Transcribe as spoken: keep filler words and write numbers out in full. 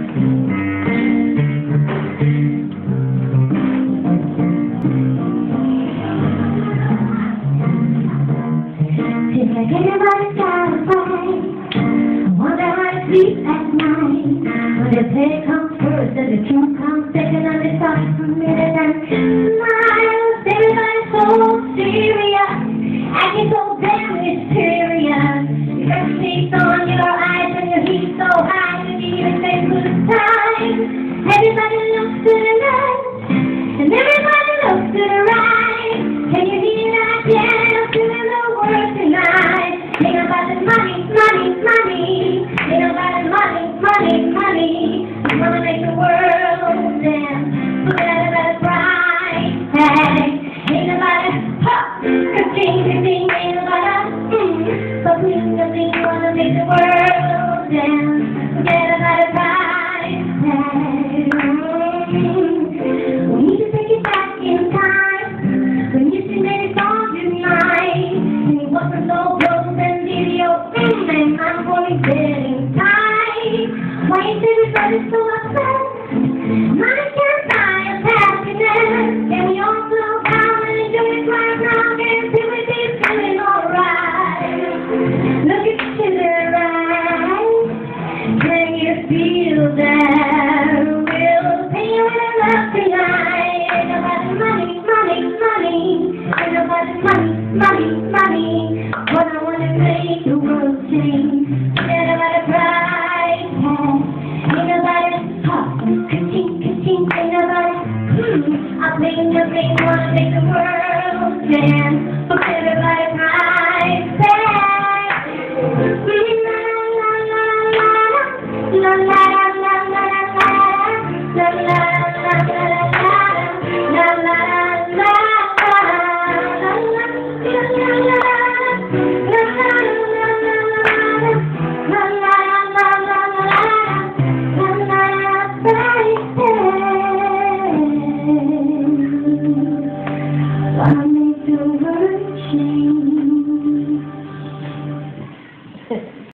Seems like everybody's got a fight. Wonder how to sleep at night. When the play comes first and the truth comes second, and they stop for a minute and smiles. Everybody's so serious, acting so damn mysterious. Your face on your eyes and your heat so high, and you even say good time. Everybody looks to the left, and everybody looks to the right. Can you hear that piano doing the work tonight? Think about the money, money, money. Think about the money, money, money. You wanna make the world dance, forget about the price tag. Think about it, ha, ka-ching, ka-ching. Think about it, mm, but please, nothing. You wanna make the world dance, forget about the price tag. Mm. We need to take it back in time, when you sing many songs tonight, and you wasn't so close and video, mm, and I'm only getting tight. Why is everybody so upset? Money can't buy us happiness, and we all slow down and enjoy it right now, and till we be feeling alright. Look at you to the right, can you feel that? We'll pay you with love tonight. Ain't nobody money, money, money. Ain't nobody money, money, money. But I wanna make the world change. Ain't nobody price tag. Ain't nobody hot, ka-ching, ka-ching. Ain't nobody, hmm. I bling, I bling, wanna make the world dance.